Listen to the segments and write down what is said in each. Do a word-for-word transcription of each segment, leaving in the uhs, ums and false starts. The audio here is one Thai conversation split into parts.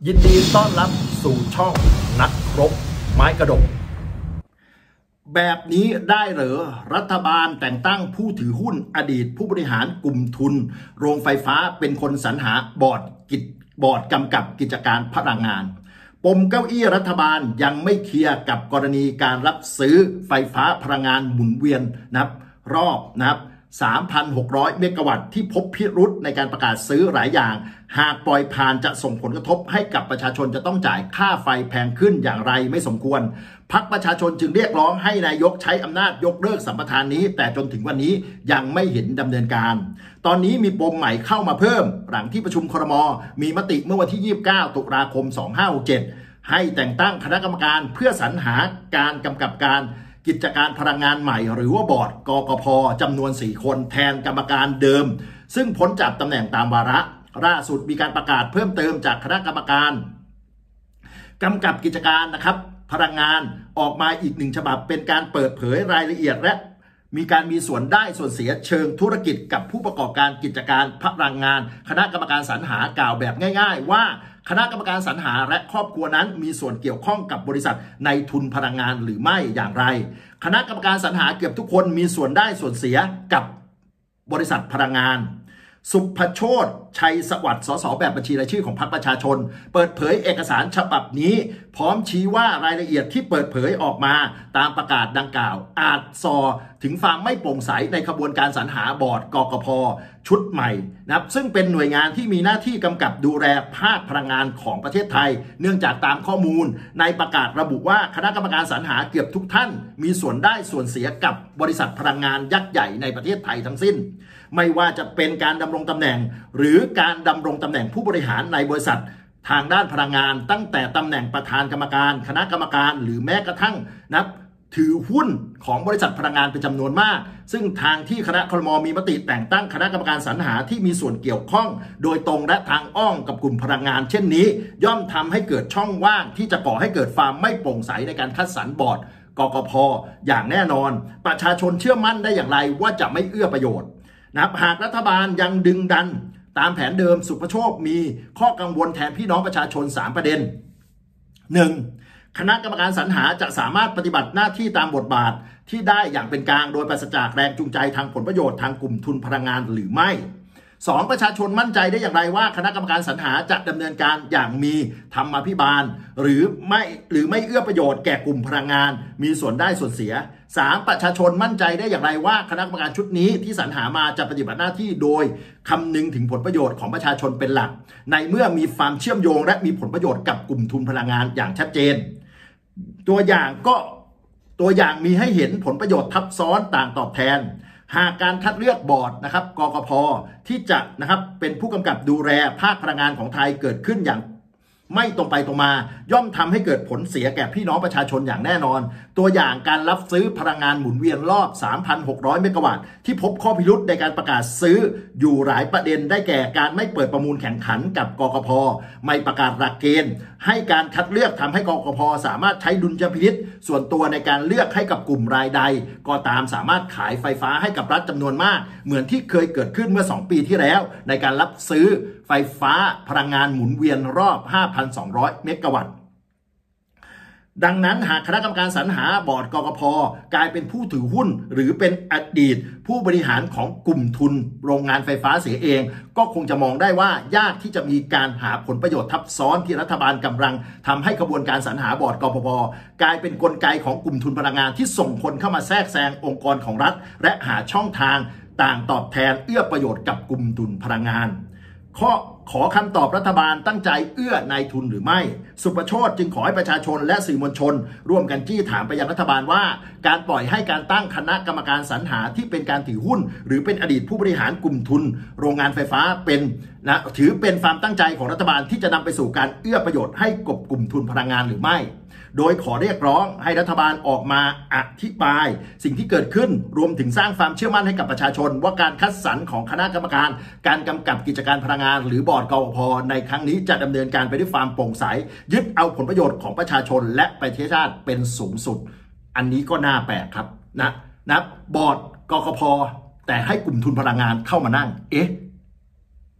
ยินดีต้อนรับสู่ช่องนักรบไม้กระดกแบบนี้ได้เหรอรัฐบาลแต่งตั้งผู้ถือหุ้นอดีตผู้บริหารกลุ่มทุนโรงไฟฟ้าเป็นคนสรรหาบอร์ดกิจบอร์ดกำกับกิจการพลังงานปมเก้าอี้รัฐบาลยังไม่เคลียร์กับกรณีการรับซื้อไฟฟ้าพลังงานหมุนเวียนนับรอบนับสามพันหกร้อย เมกะวัตต์ที่พบพิรุธในการประกาศซื้อหลายอย่างหากปล่อยผ่านจะส่งผลกระทบให้กับประชาชนจะต้องจ่ายค่าไฟแพงขึ้นอย่างไรไม่สมควรพรรคประชาชนจึงเรียกร้องให้นายกใช้อำนาจยกเลิกสัมปทานนี้แต่จนถึงวันนี้ยังไม่เห็นดำเนินการตอนนี้มีปมใหม่เข้ามาเพิ่มหลังที่ประชุมครม.มีมติเมื่อวันที่ยี่สิบเก้าตุลาคมสองพันห้าร้อยหกสิบเจ็ดให้แต่งตั้งคณะกรรมการเพื่อสรรหาการกำกับการกิจการพลังงานใหม่หรือว่าบอร์ดกกพ.จำนวนสี่คนแทนกรรมการเดิมซึ่งพ้นจากตำแหน่งตามวาระล่าสุดมีการประกาศเพิ่มเติมจากคณะกรรมการกำกับกิจการนะครับพลังงานออกมาอีกหนึ่งฉบับเป็นการเปิดเผยรายละเอียดและมีการมีส่วนได้ส่วนเสียเชิงธุรกิจกับผู้ประกอบการกิจการพลังงานคณะกรรมการสรรหากล่าวแบบง่ายๆว่าคณะกรรมการสรรหาและครอบครัวนั้นมีส่วนเกี่ยวข้องกับบริษัทในทุนพลังงานหรือไม่อย่างไรคณะกรรมการสรรหาเกือบทุกคนมีส่วนได้ส่วนเสียกับบริษัทพลังงานสุภโชติชัยสวัสดิ์สสแบบบัญชีรายชื่อของพรรคประชาชนเปิดเผยเอกสารฉบับนี้พร้อมชี้ว่ารายละเอียดที่เปิดเผยออกมาตามประกาศดังกล่าวอาจส่อถึงความไม่โปร่งใสในขบวนการสรรหาบอร์ดกกพ.ชุดใหม่นะครับซึ่งเป็นหน่วยงานที่มีหน้าที่กำกับดูแลภาคพลังงานของประเทศไทยเนื่องจากตามข้อมูลในประกาศระบุว่าคณะกรรมการสรรหาเกือบทุกท่านมีส่วนได้ส่วนเสียกับบริษัทพลังงานยักษ์ใหญ่ในประเทศไทยทั้งสิ้นไม่ว่าจะเป็นการดำรงตำแหน่งหรือการดำรงตำแหน่งผู้บริหารในบริษัททางด้านพลังงานตั้งแต่ตำแหน่งประธานกรรมการคณะกรรมการหรือแม้กระทั่งนับถือหุ้นของบริษัทพลังงานเป็นจำนวนมากซึ่งทางที่คณะครม.มีมติแต่งตั้งคณะกรรมการสรรหาที่มีส่วนเกี่ยวข้องโดยตรงและทางอ้อมกับกลุ่มพลังงานเช่นนี้ย่อมทำให้เกิดช่องว่างที่จะก่อให้เกิดความไม่โปร่งใสในการคัดสรรบอร์ดกกพ.อย่างแน่นอนประชาชนเชื่อมั่นได้อย่างไรว่าจะไม่เอื้อประโยชน์นะครับหากรัฐบาลยังดึงดันตามแผนเดิมสุภโชคมีข้อกังวลแทนพี่น้องประชาชนสามประเด็น หนึ่ง. คณะกรรมการสรรหาจะสามารถปฏิบัติหน้าที่ตามบทบาทที่ได้อย่างเป็นกลางโดยปราศจากแรงจูงใจทางผลประโยชน์ทางกลุ่มทุนพลังงานหรือไม่ สอง. ประชาชนมั่นใจได้อย่างไรว่าคณะกรรมการสรรหาจะดำเนินการอย่างมีธรรมาภิบาลหรือไม่หรือไม่เอื้อประโยชน์แก่กลุ่มพลังงานมีส่วนได้ส่วนเสีย สาม. ประชาชนมั่นใจได้อย่างไรว่าคณะกรรมการชุดนี้ที่สรรหามาจะปฏิบัติหน้าที่โดยคำนึงถึงผลประโยชน์ของประชาชนเป็นหลักในเมื่อมีความเชื่อมโยงและมีผลประโยชน์กับกลุ่มทุนพลังงานอย่างชัดเจนตัวอย่างก็ตัวอย่างมีให้เห็นผลประโยชน์ทับซ้อนต่างตอบแทนหากการคัดเลือกบอร์ดนะครับกกพ.ที่จะนะครับเป็นผู้กำกับดูแลภาคพลังงานของไทยเกิดขึ้นอย่างไม่ตรงไปตรงมาย่อมทำให้เกิดผลเสียแก่พี่น้องประชาชนอย่างแน่นอนตัวอย่างการรับซื้อพลังงานหมุนเวียนรอบ สามพันหกร้อย เมกะวัตต์ที่พบข้อพิรุธในการประกาศซื้ออยู่หลายประเด็นได้แก่การไม่เปิดประมูลแข่งขันกับกกพ.ไม่ประกาศหลักเกณฑ์ให้การคัดเลือกทำให้กกพ.สามารถใช้ดุลยพินิจส่วนตัวในการเลือกให้กับกลุ่มรายใดก็ตามสามารถขายไฟฟ้าให้กับรัฐจำนวนมากเหมือนที่เคยเกิดขึ้นเมื่อสองปีที่แล้วในการรับซื้อไฟฟ้าพลังงานหมุนเวียนรอบ ห้าพันสองร้อย เมกะวัตต์ดังนั้นหากคณะกรรมการสรรหาบอร์ดกกพ.กลายเป็นผู้ถือหุ้นหรือเป็นอดีตผู้บริหารของกลุ่มทุนโรงงานไฟฟ้าเสียเองก็คงจะมองได้ว่ายากที่จะมีการหาผลประโยชน์ทับซ้อนที่รัฐบาลกำลังทำให้กระบวนการสรรหาบอร์ดกกพ.กลายเป็นกลไกของกลุ่มทุนพลังงานที่ส่งคนเข้ามาแทรกแซงองค์กรของรัฐและหาช่องทางต่างตอบแทนเอื้อประโยชน์กับกลุ่มทุนพลังงานข้อขอคำตอบรัฐบาลตั้งใจเอื้อนายทุนหรือไม่สุประโชติจึงขอให้ประชาชนและสื่อมวลชนร่วมกันจี้ถามไปยังรัฐบาลว่าการปล่อยให้การตั้งคณะกรรมการสรรหาที่เป็นการถือหุ้นหรือเป็นอดีตผู้บริหารกลุ่มทุนโรงงานไฟฟ้าเป็นนะถือเป็นความตั้งใจของรัฐบาลที่จะนำไปสู่การเอื้อประโยชน์ให้กับกลุ่มทุนพลังงานหรือไม่โดยขอเรียกร้องให้รัฐบาลออกมาอธิบายสิ่งที่เกิดขึ้นรวมถึงสร้างความเชื่อมั่นให้กับประชาชนว่าการคัดสรรของคณะกรรมการการกำกับกิจการพลังงานหรือบอร์ดกกพ.ในครั้งนี้จะดำเนินการไปด้วยความโปร่งใสยึดเอาผลประโยชน์ของประชาชนและประเทศชาติเป็นสูงสุดอันนี้ก็น่าแปลกครับนะนะบอร์ดกกพ.แต่ให้กลุ่มทุนพลังงานเข้ามานั่งเอ๊ะ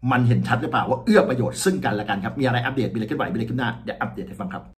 มันเห็นชัดหรือเปล่าว่าเอื้อประโยชน์ซึ่งกันและกันครับมีอะไรอัปเดตมีอะไรขึ้นไหวมีอะไรขึ้นหน้าเดี๋ยวอัปเดตให้ฟังครับ